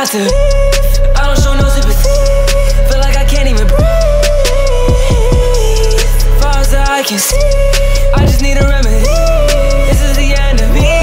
have to leave. I don't show no sympathy. Feel like I can't even breathe. Far as the eye can see, I just need a remedy. This is the end of me.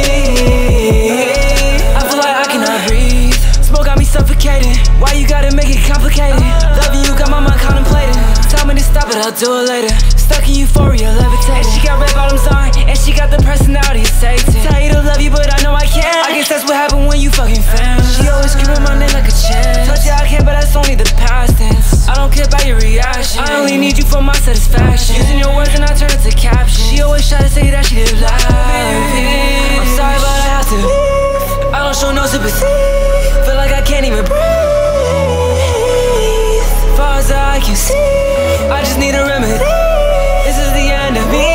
I feel like I cannot breathe. Smoke got me suffocating. Why you gotta make it complicated? Loving you got my mind contemplating. Tell me to stop it, I'll do it later. Stuck in euphoria, levitating. And she got red bottoms on, and she got the personality of Satan. Tell you to love you, but I know I can't. I guess that's what happened when you fucking fam. She always screaming my name like a chant. Told you I can, but that's only the past tense. I don't care about your reaction. I only need you for my satisfaction. Using your words and I turn it to caption. She always try to say that she did lie. I'm sorry, but I have to leave. I don't show no sympathy. Feel like I can't even breathe. Far as the eye can see, I just need a remedy. This is the end of me.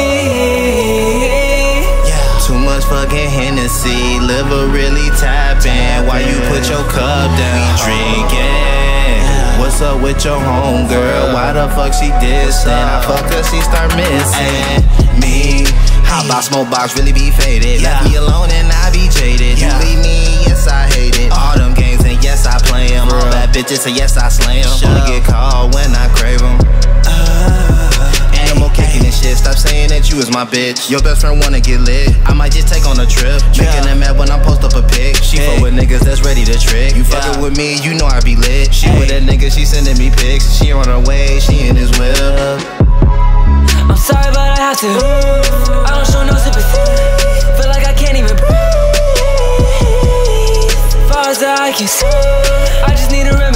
Too much fucking Hennessy, liver really tapping. Why you put your cup down? We drinking. What's up with your homegirl? Why the fuck she distant? I fuck her, she start missing me. How about smoke box really be faded? Left me alone and I be jaded. You leave me, yes I hate it. All them games and yes I play them. All bad bitches and yes I slay them. Only get called when I crave them. Animal kicking and shit. Stop saying that you is my bitch. Your best friend wanna get lit. I might just take on a trip. Making them mad when I post up a pic. She fuck with niggas that's ready to trick. You fucking with me, you know I be lit. She with that nigga, she sending me pics. She on her way, she in his whip. I'm sorry, but I have to leave. I don't show no sympathy. Feel like I can't even breathe. Far as the eye can see, I just need a remedy.